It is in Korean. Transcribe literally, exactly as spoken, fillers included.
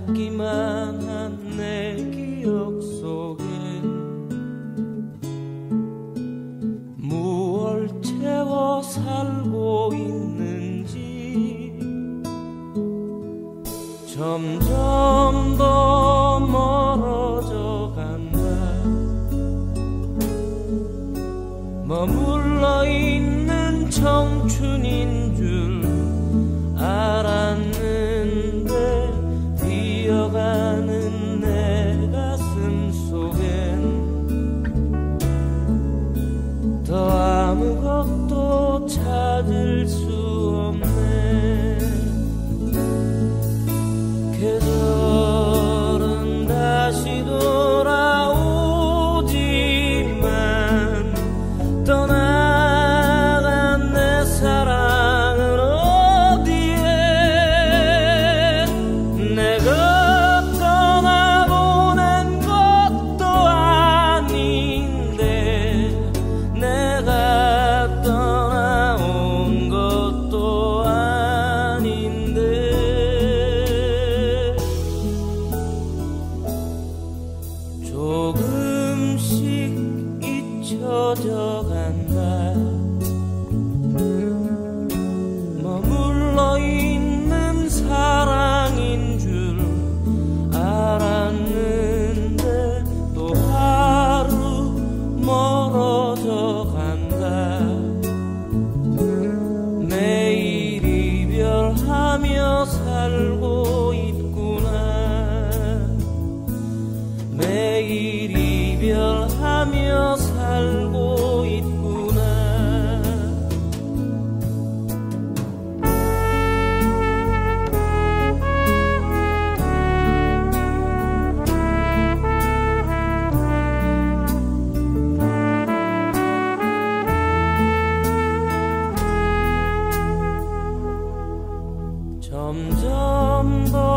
찾기만 한 내 기억 속에 무얼 채워 살고 있는지 점점 더 멀어져 간다. 머물러 있는 청춘인 줄 알았는데 뛰어가는 내 가슴 속엔 더 아무것도 찾을 수 없네. 계절은 다시 돌아오지만 떠나간 내 사랑은 어디에. 내가 떠나보낸 것도 아닌데 내가 떠나온 것도 아닌데 조금씩 잊혀져 간다. 머물러 있는 사랑인 줄 알았는데 또 하루 멀어져 간다. 매일 이별하며 살고 있구나. 매일 이별하며 살고 있구나. 점점 더